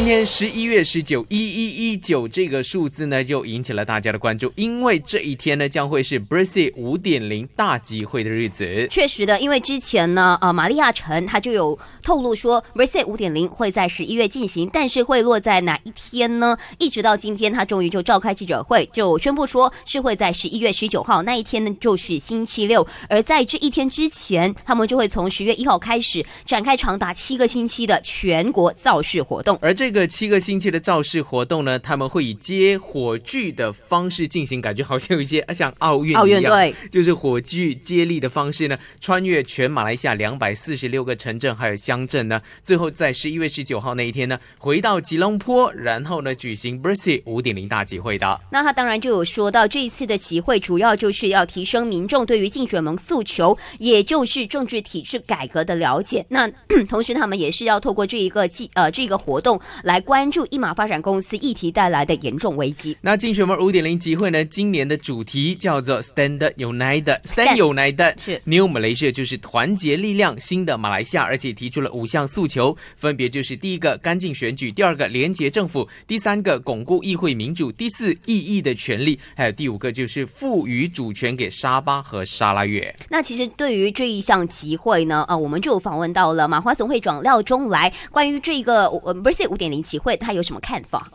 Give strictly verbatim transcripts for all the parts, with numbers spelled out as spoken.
天十一月十九，一一一九这个数字呢，就引起了大家的关注，因为这一天呢，将会是 Bersih 五点零 大集会的日子。 确实的，因为之前呢，呃，玛利亚城他就有透露说 Bersih 五点零 会在十一月进行，但是会落在哪一天呢？一直到今天，他终于就召开记者会，就宣布说是会在十一月十九号那一天呢，就是星期六。而在这一天之前，他们就会从十月一号开始展开长达七个星期的全国造势活动。 而这个七个星期的造势活动呢，他们会以接火炬的方式进行，感觉好像有一些像奥运一样， 奥运对， 就是火炬接力的方式呢，穿越全马来西亚两百四十六个城镇还有乡镇呢，最后在十一月十九号那一天呢，回到吉隆坡，然后呢举行 Bersih 五点零 大集会的。 那他当然就有说到，这一次的集会主要就是要提升民众对于竞选盟诉求，也就是政治体制改革的了解。那同时他们也是要透过这一个呃这个活动来关注一马发展公司议题带来的严重危机。 那竞选盟 五点零 集会呢，今年的主题叫做 Stand United Stand United 是 New Malaysia， 就是团结力量新的马来西亚，而且提出了五项诉求，分别就是第一个干净选举，第二个廉洁政府，第三个巩固议会民主，第四意义的权利，还有第五个就是赋予主权给沙巴和沙拉越。 那其实对于这一项集会呢，呃，我们就有访问到了马华总会长廖中来，关于这个呃 Bersih 五点零 集会，他有什么看法？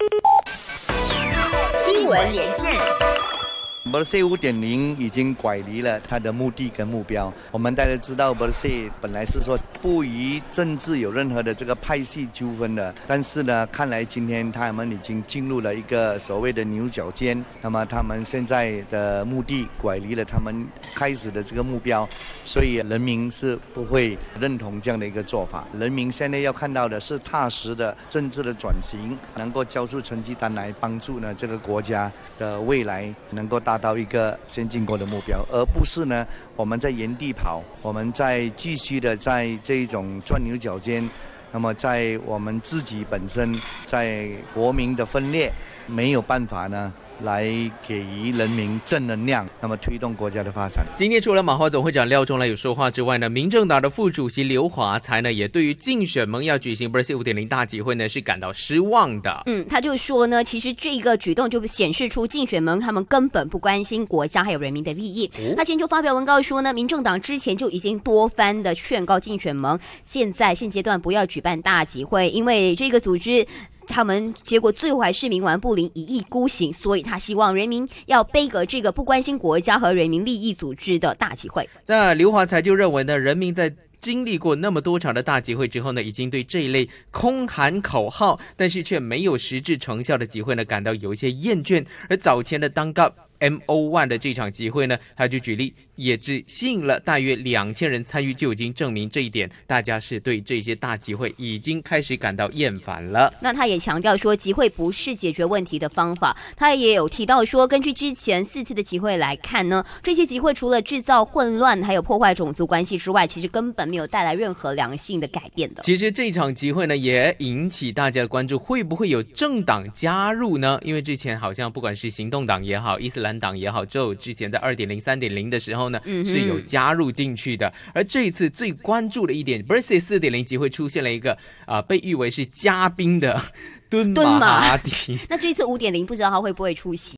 新闻连线。 Bersih 五点零 已经拐离了它的目的跟目标。我们大家知道 Bersih 本来是说不与政治有任何的这个派系纠纷的，但是呢，看来今天他们已经进入了一个所谓的牛角尖。那么他们现在的目的拐离了他们开始的这个目标，所以人民是不会认同这样的一个做法。人民现在要看到的是踏实的政治的转型，能够交出成绩单来帮助呢这个国家的未来能够达到一个先进国的目标，而不是呢我们在原地跑，我们在继续的在这一种钻牛角尖。那么在我们自己本身在国民的分裂没有办法呢来给予人民正能量，那么推动国家的发展。 今天除了马华总会长廖中来有说话之外呢，民政党的副主席刘华才呢也对于竞选盟要举行 Bersih 五点零 大集会呢是感到失望的。 嗯，他就说呢，其实这个举动就显示出竞选盟他们根本不关心国家还有人民的利益。哦、他今天就发表文告说呢，民政党之前就已经多番的劝告竞选盟，现在现阶段不要举办大集会，因为这个组织他们结果最后还是冥顽不灵，一意孤行，所以他希望人民要背革这个不关心国家和人民利益组织的大集会。 那刘华才就认为呢，人民在经历过那么多场的大集会之后呢，已经对这一类空喊口号但是却没有实质成效的集会呢感到有一些厌倦。而早前的当告 M O 一 的这场集会呢，他就举例也只吸引了大约两千人参与，就已经证明这一点，大家是对这些大集会已经开始感到厌烦了。 那他也强调说，集会不是解决问题的方法。他也有提到说，根据之前四次的集会来看呢，这些集会除了制造混乱还有破坏种族关系之外，其实根本没有带来任何良性的改变的。 其实这场集会呢也引起大家的关注，会不会有政党加入呢？因为之前好像不管是行动党也好，伊斯兰党也好，就之前在 二点零 三点零 的时候呢、嗯、是有加入进去的。而这一次最关注的一点 Bersih 四点零 集会出现了一个、呃、被誉为是嘉宾的敦马哈迪。 那这一次 五点零 不知道他会不会出席。